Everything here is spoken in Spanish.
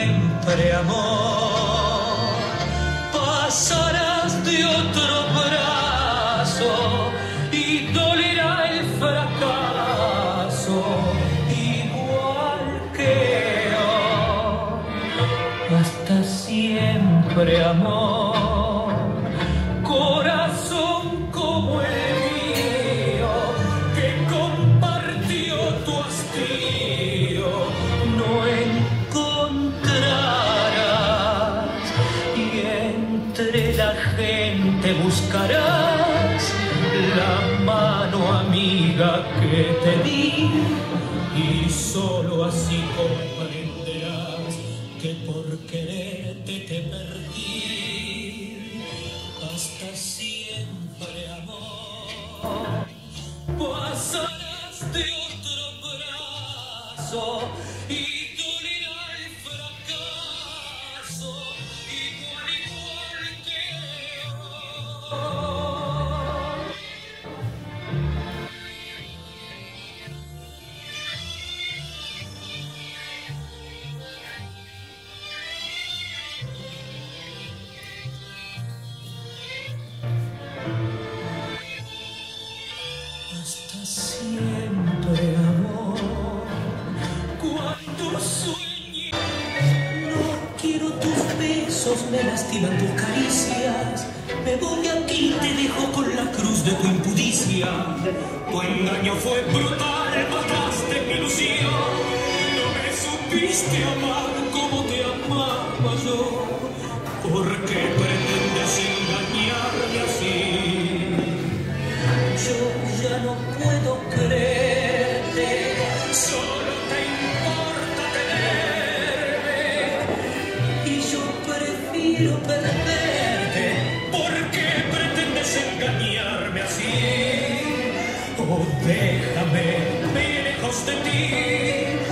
siempre, amor. Pasarás de otro brazo y dolerá el fracaso igual que yo. Hasta siempre, amor. Corazón como el mío, que compartió tu hastío, no encontrarás, y entre la gente buscarás la mano amiga que te di, y solo así comprenderás que por quererte te perdí. Hasta siempre, amor. Pasarás de otro brazo y dolerá el fracaso igual que yo. Hasta siempre, amor. Cuando sueñe, no quiero tus besos, me lastiman tus caricias. Me voy aquí, te dejo con la cruz de tu impudicia. Tu engaño fue brutal, mataste mi ilusión. No me supiste amar como te amaba yo. ¿Por qué pretendes engañarme así? Yo ya no puedo creerte, solo te importa tenerme, y yo prefiero perderte. ¿Por qué pretendes engañarme así? Oh, déjame, me lejos de ti.